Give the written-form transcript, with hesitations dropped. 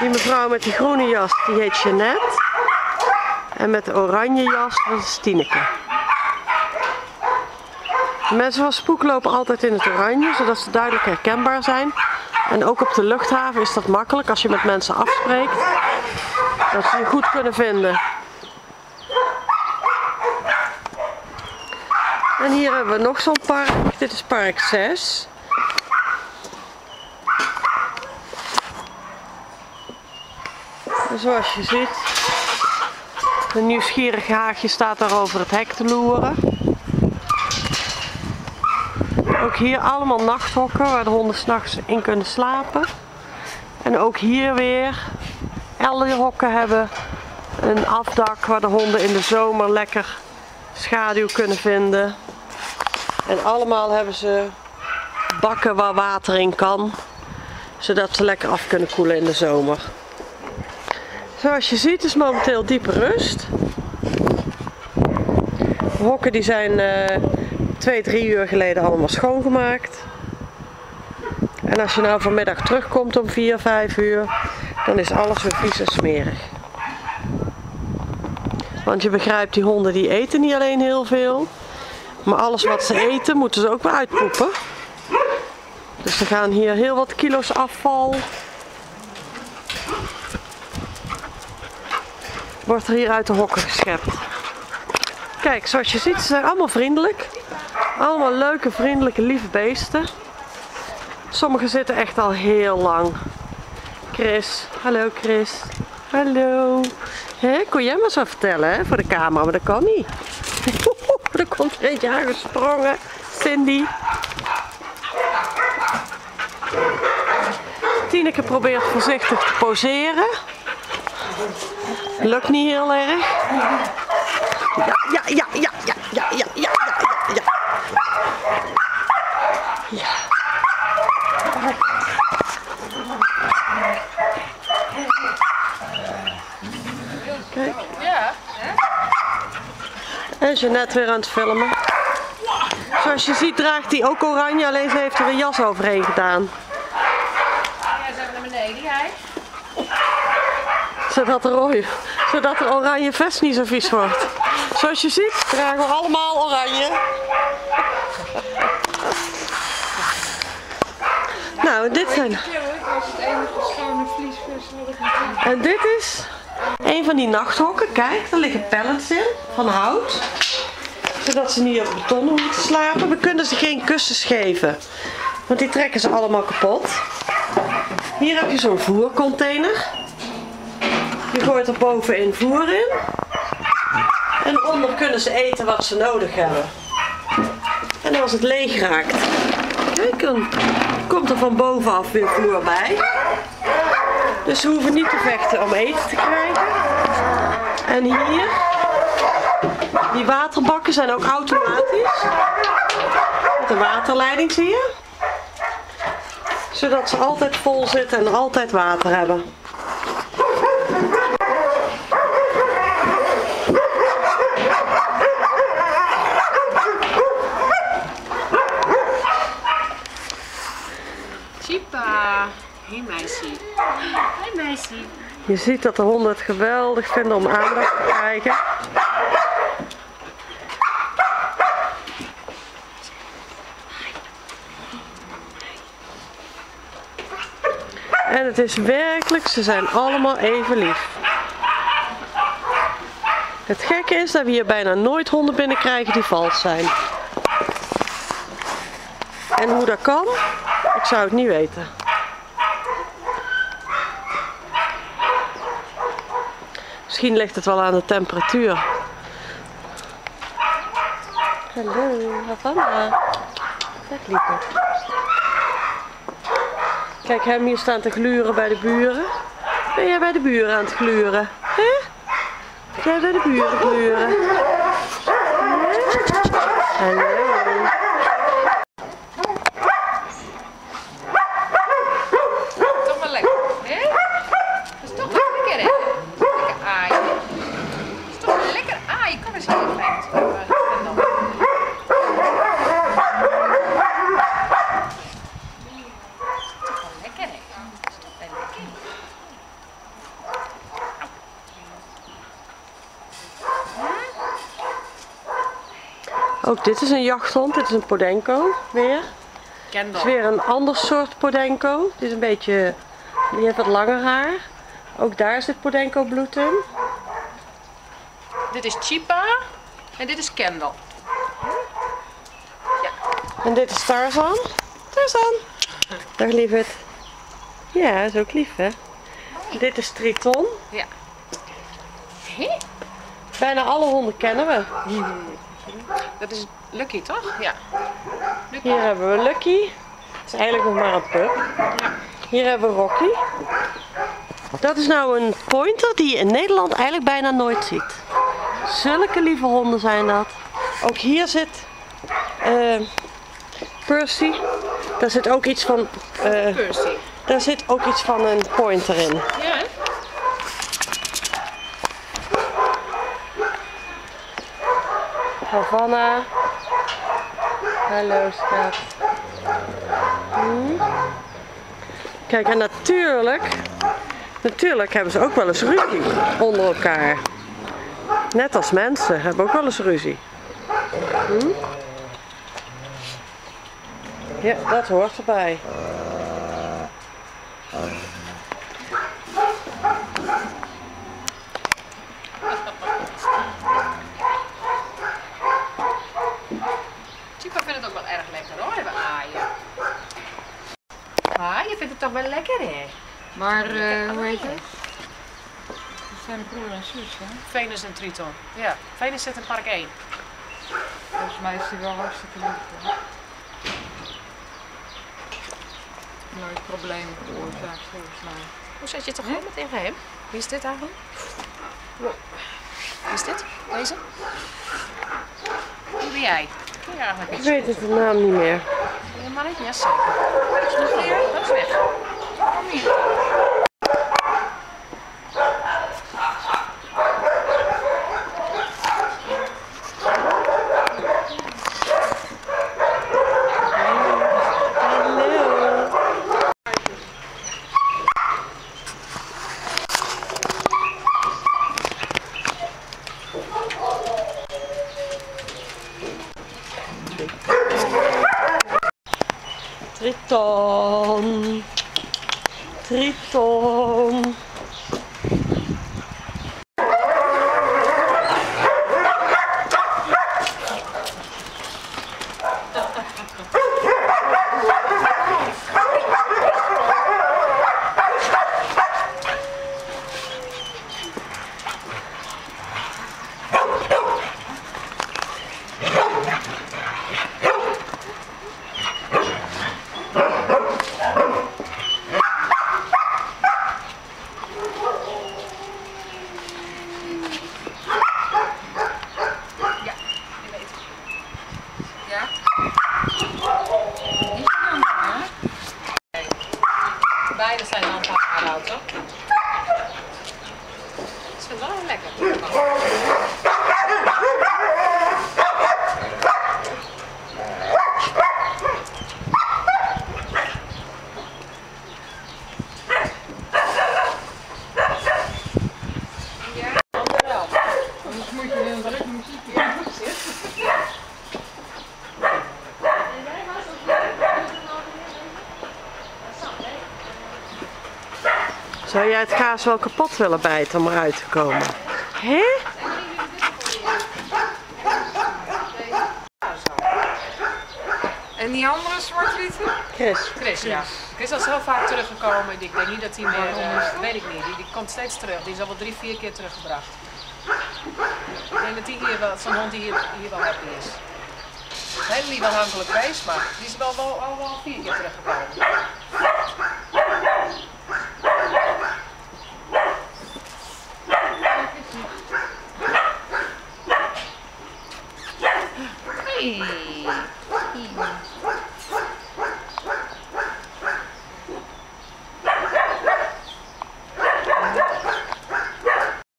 Die mevrouw met die groene jas, die heet Jeannette. En met de oranje jas, dat is Tineke. De mensen van Spoek lopen altijd in het oranje, zodat ze duidelijk herkenbaar zijn. En ook op de luchthaven is dat makkelijk als je met mensen afspreekt. Dat ze je goed kunnen vinden. En hier hebben we nog zo'n park. Dit is park 6. En zoals je ziet, een nieuwsgierig haagje staat daar over het hek te loeren. Ook hier allemaal nachthokken waar de honden 's nachts in kunnen slapen. En ook hier weer, alle hokken hebben een afdak waar de honden in de zomer lekker schaduw kunnen vinden. En allemaal hebben ze bakken waar water in kan, zodat ze lekker af kunnen koelen in de zomer. Zoals je ziet is momenteel diepe rust. De hokken die zijn 2-3 uur geleden allemaal schoongemaakt. En als je nou vanmiddag terugkomt om 4-5 uur, dan is alles weer vies en smerig. Want je begrijpt, die honden die eten niet alleen heel veel, maar alles wat ze eten moeten ze ook weer uitpoepen. Dus er gaan hier heel wat kilo's afval. Wordt er hier uit de hokken geschept. Kijk, zoals je ziet, ze zijn allemaal vriendelijk. Allemaal leuke, vriendelijke, lieve beesten. Sommigen zitten echt al heel lang. Chris, hallo Chris. Hallo. Kon jij maar zo vertellen hè, voor de camera, maar dat kan niet. Er komt er eentje aangesprongen. Cindy. Tineke probeert voorzichtig te poseren. Lukt niet heel erg. Ja. Kijk. En Jeannette weer aan het filmen. Zoals je ziet draagt hij ook oranje, alleen ze heeft er een jas overheen gedaan. Ja, zijn we naar beneden, jij? Zodat de oranje vest niet zo vies wordt. Zoals je ziet dragen we allemaal oranje. Nou, dit zijn... En dit is een van die nachthokken. Kijk, daar liggen pallets in van hout. Zodat ze niet op beton hoeven te slapen. We kunnen ze geen kussens geven, want die trekken ze allemaal kapot. Hier heb je zo'n voercontainer. Je gooit er bovenin voer in. En onder kunnen ze eten wat ze nodig hebben. En als het leeg raakt, kijk, dan komt er van bovenaf weer voer bij. Dus ze hoeven niet te vechten om eten te krijgen. En hier, die waterbakken zijn ook automatisch. Met een waterleiding zie je. Zodat ze altijd vol zitten en altijd water hebben. Chipa. Hé meisje. Hé meisje. Je ziet dat de honden het geweldig vinden om aandacht te krijgen. En het is werkelijk, ze zijn allemaal even lief. Het gekke is dat we hier bijna nooit honden binnenkrijgen die vals zijn. En hoe dat kan, ik zou het niet weten. Misschien ligt het wel aan de temperatuur. Hallo, Havana. Dag lieve. Kijk hem hier staan te gluren bij de buren. Ben jij bij de buren aan het gluren? Hè? Ben jij bij de buren gluren? Hallo. Toch wel lekker, hè? Dat is toch wel lekker, hè? Lekker aaien. Dat is toch wel lekker aaien. Kom eens hier, klein. Ook dit is een jachthond, dit is een Podenco weer. Het Kendall. is weer een ander soort Podenco. Die is een beetje, die heeft wat langer haar. Ook daar zit Podenco bloed in. Dit is Chipa en dit is Kendall. Ja. En dit is Tarzan. Tarzan. Dag lieverd. Ja, is ook lief hè. Dit is Triton. Ja. Bijna alle honden kennen we. Dat is Lucky toch? Ja. Lucky. Hier hebben we Lucky. Het is eigenlijk nog maar een pup. Ja. Hier hebben we Rocky. Dat is nou een pointer die je in Nederland eigenlijk bijna nooit ziet. Zulke lieve honden zijn dat. Ook hier zit Percy. Daar zit ook iets van. Percy. Daar zit ook iets van een pointer in. Ja. Hè? Havana. Hallo schat. Kijk, en natuurlijk hebben ze ook wel eens ruzie onder elkaar. Net als mensen hebben ook wel eens ruzie. Ja, dat hoort erbij. Chipa vindt het ook wel erg lekker hoor, even aaien. Ah, je vindt het toch wel lekker hè? Maar hoe heet het? Dat zijn de broer en zus, hè? Venus en Triton. Ja, Venus zit in park 1. Volgens mij is die wel hartstikke lief, hoor. Nooit problemen veroorzaakt, volgens mij. Hoe zet je het toch goed met tegen hem? Wie is dit eigenlijk? Wow. Wie is dit? Deze? Wie ben jij? Ken je eigenlijk Ik iets? weet het de naam niet meer. Je mannetje? Ja, zeker. Dat is nog hier. Dat is weg. Kom hier. Triton. Triton. Ja? Is je dan maar? Beide zijn al een paar jaar oud, toch? Ik vind het wel heel lekker. Ja, anderhalf. Anders moet je een druk muziekje Zou jij het kaas wel kapot willen bijten om eruit te komen? Hé? En die andere zwart-witte? Chris. Ja. Chris is heel vaak teruggekomen. Ik denk niet dat hij meer, weet ik niet. Die komt steeds terug. Die is al wel 3-4 keer teruggebracht. Ik denk dat die hier wel, zo'n hond die hier wel happy is. Een hele lief afhankelijk beest, maar die is al wel 4 keer teruggekomen. Hey.